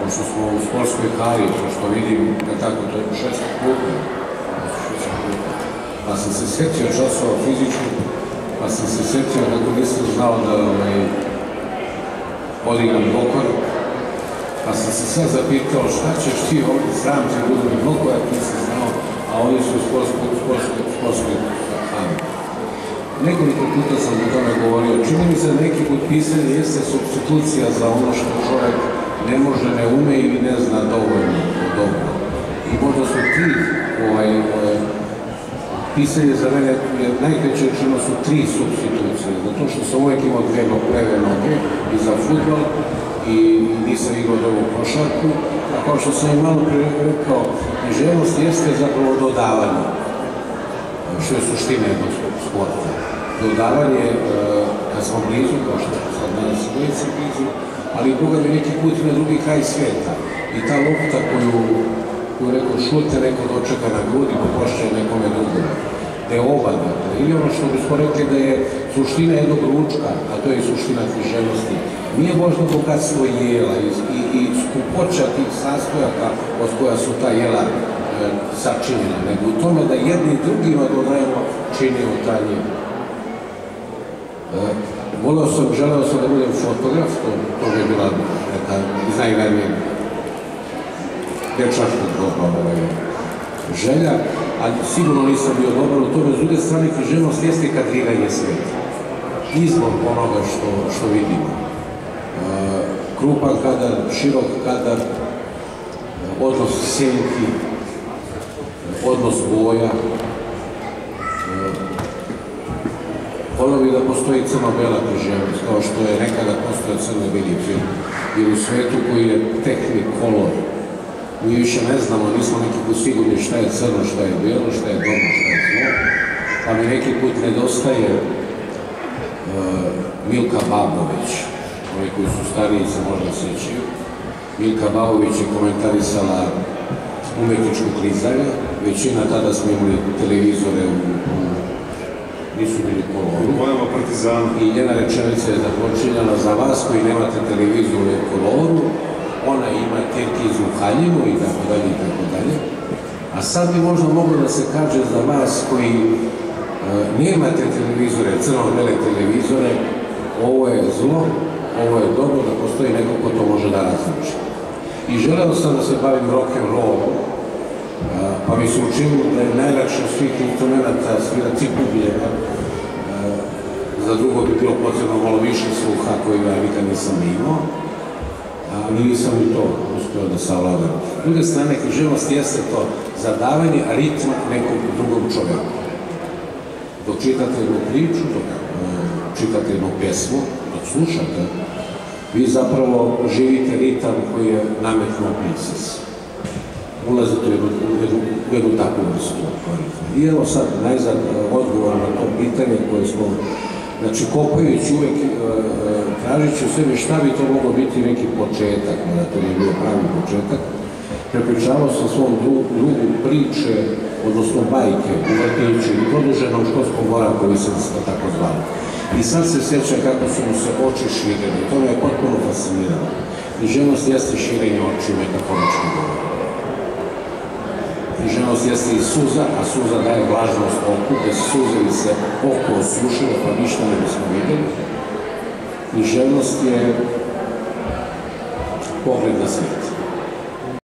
pošto smo u sportskoj hali, pošto vidim da tako to je 6. puta, pa sam se sjetio časova fizički, pa sam se sjetio kako nisam znao da odigram bokor, pa sam se sad zapitao šta ćeš ti ovdje, sram će budem bokor, ako nisam znao, a oni su u sportskoj hali. Nekoliko puta sam o tome govorio, čini mi se da neki put pisanje jeste supstitucija za ono što čovjek ne može, ne ume ili ne zna dovoljno dobro. I možda su tri, pisanje za mene, najkraće rečeno su 3 supstitucije, zato što sam uvijek imao 2 leve noge i za fudbal i nisam igrao dobro košarku, a kao što sam i malo prije rekao, književnost jeste zapravo dodavanje, što je suština jednog sporta. Dodavanje, kad smo blizu, kao što sad danas ulici blizu, ali Boga mi neki put na drugi kraj svijeta. I ta lopta koju rekao šute, neko dočeka na grudi, popošće nekome drugome. Da je obada. Ili ono što bismo rekli da je suština jednog ručka, a to je suština književnosti. Nije možda bogatstvo jela i skupoća tih sastojaka od koja su ta jela sačinjena, nego u tome da jedni drugima dodajemo činimo taj njim. Želeo sam da budem fotograf, to je bila neka iz najranije dečačkog doba želja, ali sigurno nisam bio dobar u tome. S druge strane, književnost jeste kadriranje sveta. Izbor onoga što vidimo. Krupan kadar, širok kadar, odnos sjenki, odnos boja. Volio bih da postoji crno-bela književnost, kao što je nekada postoje crno-beli film. Jer u svetu koji je technicolor, mi više ne znamo, nismo nekako sigurni šta je crno, šta je belo, šta je dobro, šta je zlo. Pa mi neki put nedostaje Milka Babović, oni koji su stariji se možda sjećaju. Milka Babović je komentarisala umetničku klizanje, većina tada smo imali televizore nisu bili koloru. I njena rečenica je započinjala za vas koji nemate televizor u koloru, ona ima turkizu haljinu i tako dalje i tako dalje. A sad bi možda moglo da se kaže za vas koji nemate televizore, crno-bele televizore, ovo je zlo, ovo je dobro, da postoji neko ko to može da razluči. I želeo sam da se bavim rock'n'rollom, pa mi se učinilo da je najlakše svih instrumenta svirati bubljeva. Za drugo bi bilo potrebno malo više sluha koji ja nikad nisam imao, ali nisam i to uspio da savladam. S druge strane, književnost jeste to zadavanje ritma nekom drugom čovjeku. Dok čitate jednu priču, dok čitate jednu pjesmu, dok slušate, vi zapravo živite ritam koji je nametnuo pisac. Ulazite u jednu takvu vrstu. I evo sad, najzad, odgovor na to pitanje koje smo, znači, kopajući uvek, tražići u sebi šta bi to moglo biti neki početak, da to nije bio pravi početak, prepričavao sam svom drugu priče, odnosno bajke u vrtiću i produženom školskom boravku, koji se tako zvali. I sad se sjećam kako su mu se oči širili, to me je potpuno fasciniralo. Književnost jeste širenje oči metaforički govor. Književnost jeste i suza, a suza daje vlažnost oku, bez suze bi se oko osušilo, pa ništa ne bismo vidjeli. Književnost je pogled na svijet.